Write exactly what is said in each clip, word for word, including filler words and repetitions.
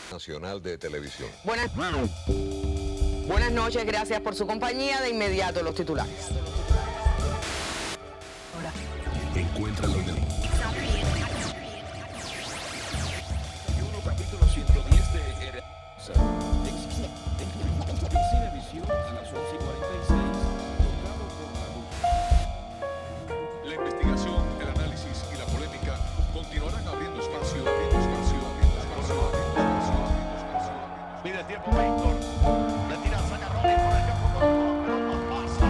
Nacional de Televisión. Buenas, buenas noches, gracias por su compañía. De inmediato los titulares. Encuéntralo en el capítulo ciento diez de Cinevisión a las once y cuarenta y seis. La investigación, el análisis y la polémica continuarán abriendo espacio, abriendo espacio, abriendo espacio, abriendo espacio, abriendo espacio. Mira el tiempo, Víctor. Le tira, saca Ronnie por el campo corto, pero no pasa.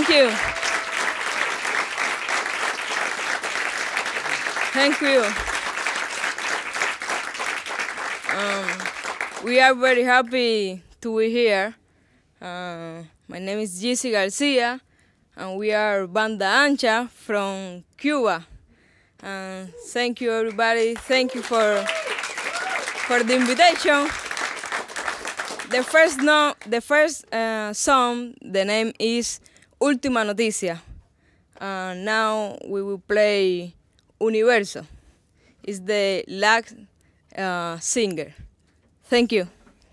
Thank you. Thank you. Um, we are very happy to be here. Uh, my name is Yissy García, and we are Bandancha from Cuba. Uh, thank you, everybody. Thank you for for the invitation. The first no, the first uh, song, the name is Ultima Noticia. Uh, now we will play Universo. Is the last uh, singer. Thank you.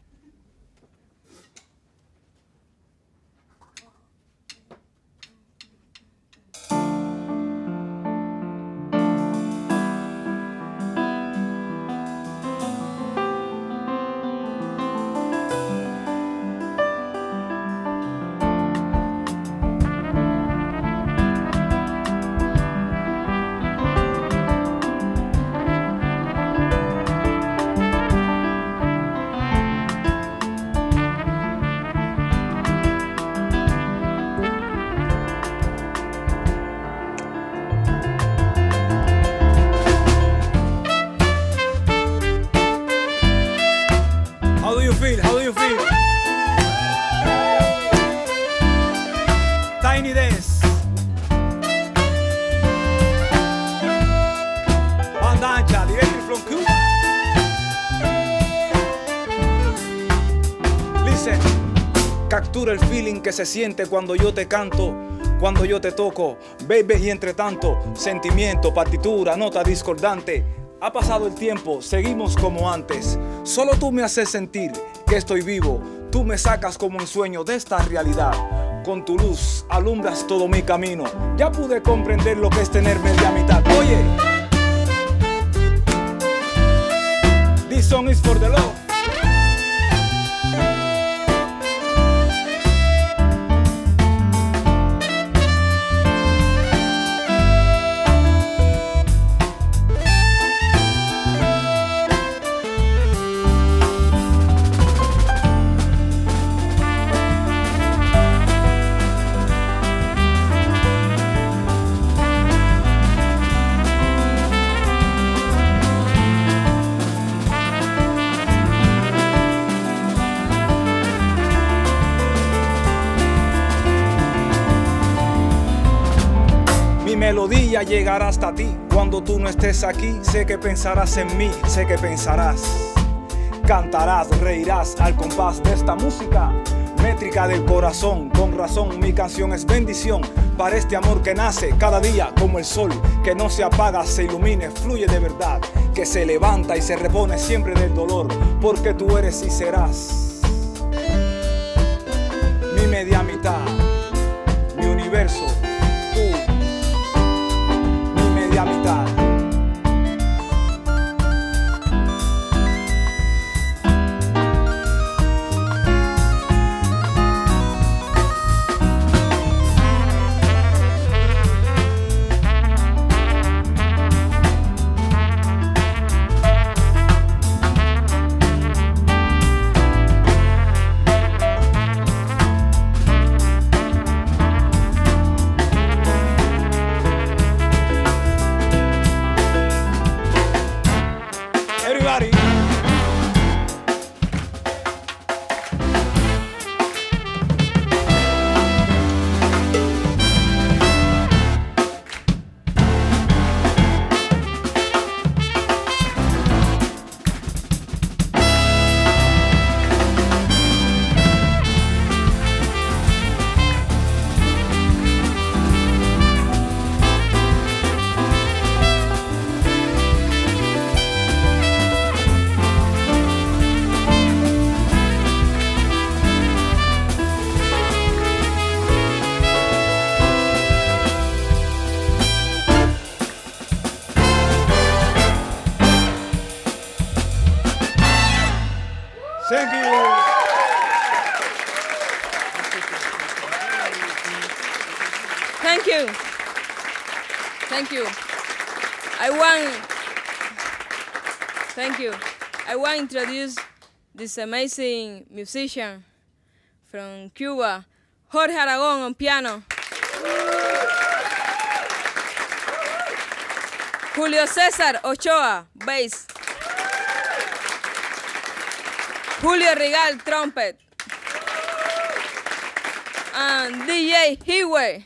How do you feel? Tiny Dance. Bandancha, directly from Cuba. Listen. Captura el feeling que se siente cuando yo te canto, cuando yo te toco, baby, y entre tanto, sentimiento, partitura, nota discordante. Ha pasado el tiempo, seguimos como antes. Solo tú me haces sentir que estoy vivo. Tú me sacas como un sueño de esta realidad. Con tu luz alumbras todo mi camino. Ya pude comprender lo que es tener media mitad. Oye, this song is for the love. Mi melodía llegará hasta ti cuando tú no estés aquí. Sé que pensarás en mí, sé que pensarás. Cantarás, reirás al compás de esta música métrica del corazón. Con razón mi canción es bendición para este amor que nace cada día como el sol, que no se apaga, se ilumine, fluye de verdad, que se levanta y se repone siempre del dolor, porque tú eres y serás mi media mitad, mi universo, tú. La mitad. Everybody. Thank you. Thank you. Thank you. I want. Thank you. I want to introduce this amazing musician from Cuba, Jorge Aragón on piano. Julio César Ochoa, bass. Julio Rigal, trumpet. And D J Jigüe.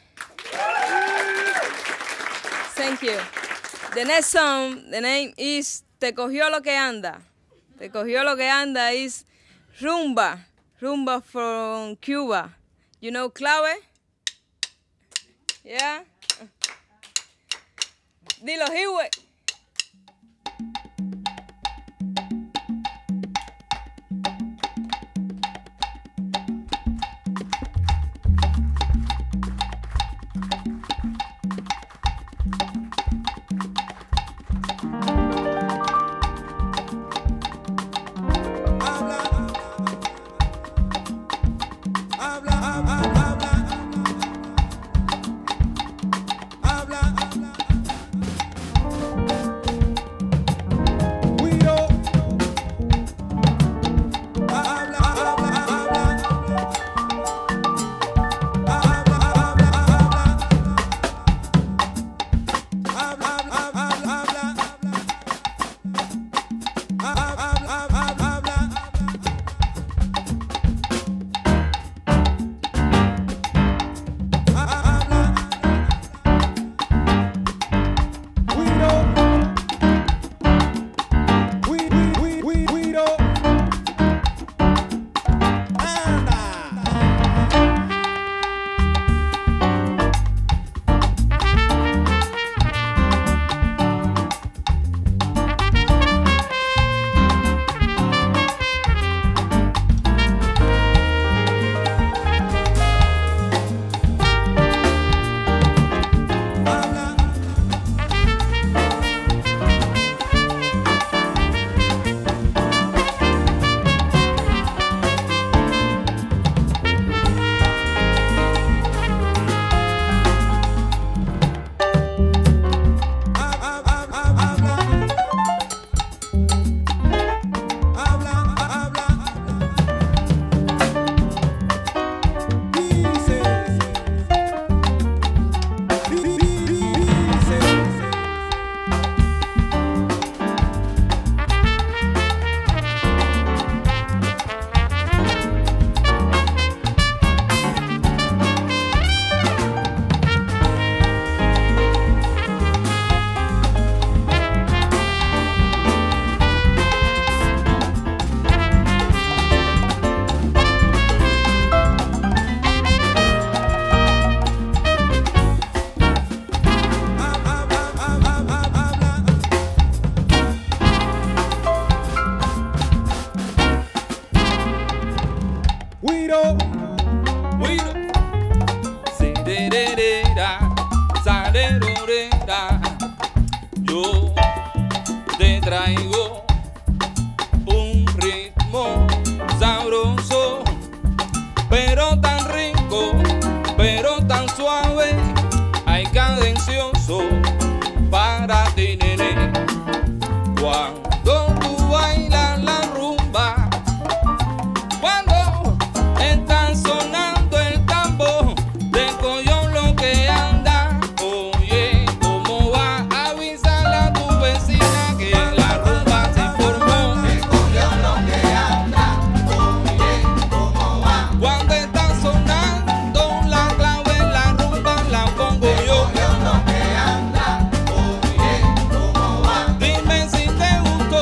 Thank you. The next song, the name is Te cogió lo que anda. Te cogió lo que anda is rumba. Rumba from Cuba. You know clave? Yeah? Dilo, Jigüe. Dime si te gustó.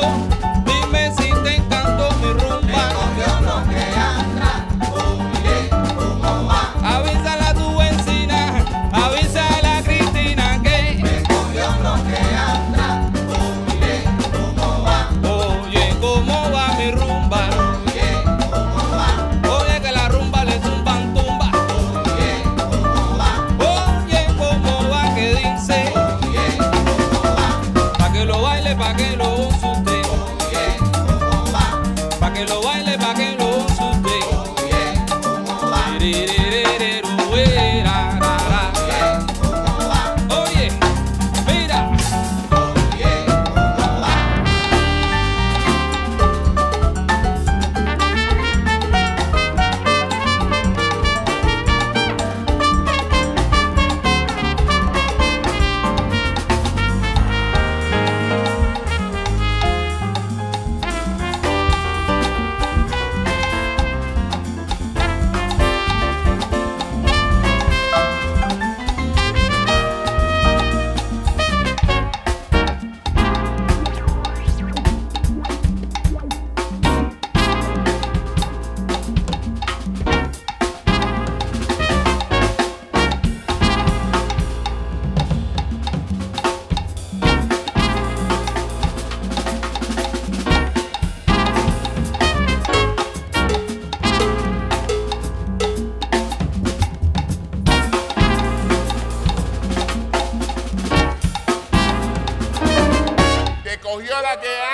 la que